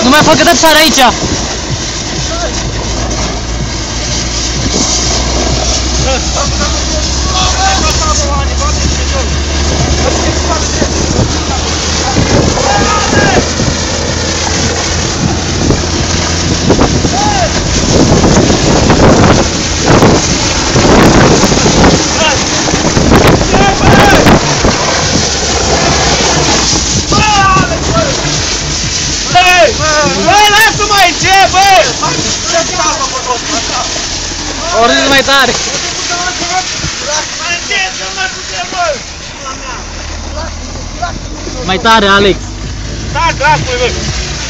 Nu mai fac cât sare aici! Ori mai tare! Mai tare, Alex! Da, dracului, băi!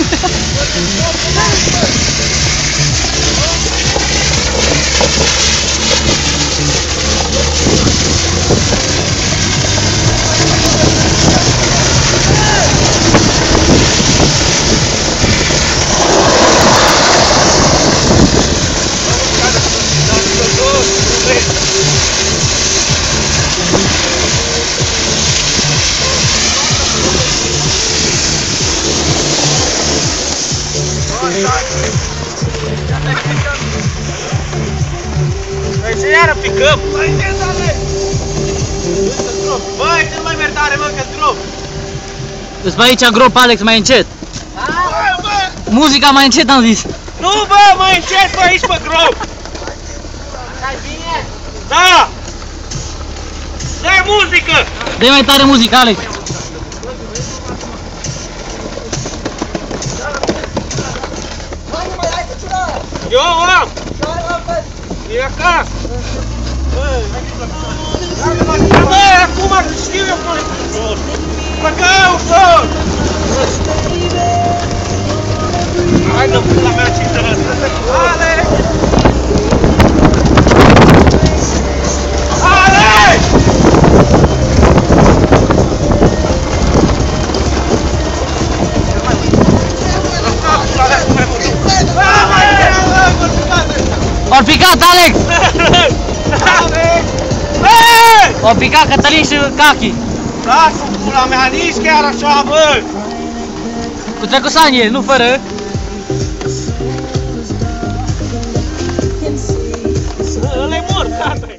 Ce iară picăm? Mai încet, Ale! Băi, nu mai merg tare, mă, că-s grop! Îți pe aici grop, Alex, mai încet! Bă! Muzica mai încet, am zis! Nu, bă, mai încet, bă, aici pe grop! Stai bine? Da! Dai muzică! Dă-i mai tare muzica, Alex! Eu am! E acasă! Bă, acum știu eu cum e! Mă caută! Hai de pula mea și de răzătă! Ale! Ale! O picat, Alex! O picat Cătălin și Cachi! Lasă-o pula mea, nici chiar așa, bă! Cu trecusanie, nu fără! Ăla-i mort, tata!